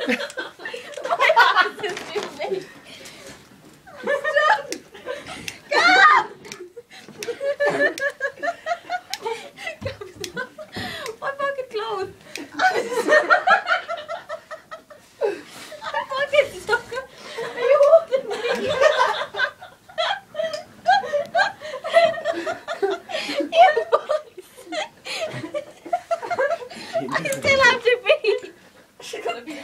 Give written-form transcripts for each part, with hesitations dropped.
My ass is too big. Stop! Stop! My fucking clothes. I'm fucking stuck. Are you holding me? You boys. I still have to be. She's gonna be.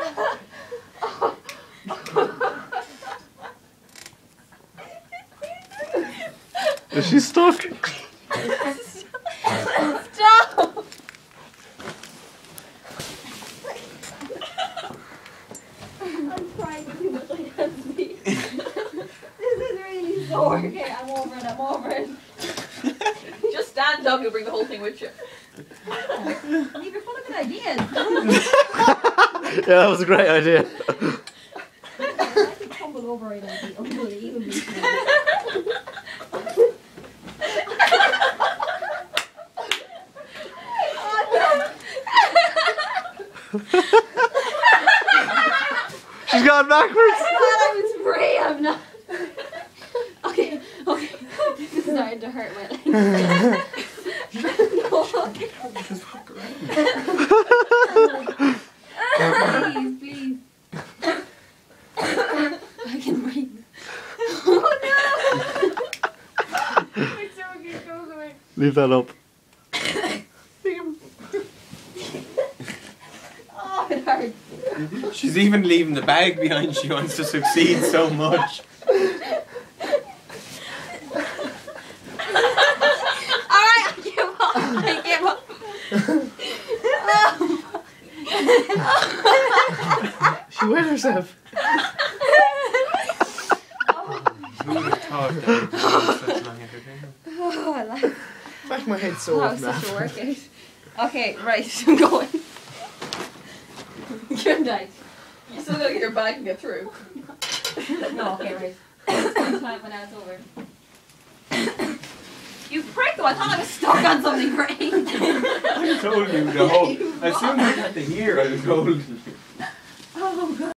Is she stuck? Stop! I'm trying too much, I can't speak. This is really sore. Okay, I'm over it, I'm over it. Just stand up, you'll bring the whole thing with you. Leave, you're full of good ideas. Yeah, that was a great idea. I could tumble over it and be unbelievably small. She's gone backwards. I thought I was free, I'm not. Okay, okay. This is starting to hurt my legs. No, okay. Please, please. I can breathe. Oh no! My stomach goes away. Leave that up. Oh, it hurts. She's even leaving the bag behind. She wants to succeed so much. Alright, I give up. I give up. She wet herself. Who would have thought that it would be such long entertainment? Oh, I like it. Back my head That sore was from such a that. workout. Okay, right, I'm going. Good night. You still gotta get your bag and get through. No, okay, right. Time when it's over. You prick though, I thought I was stuck on something great. I told you the whole. As soon as I got to here, I told you. Oh god.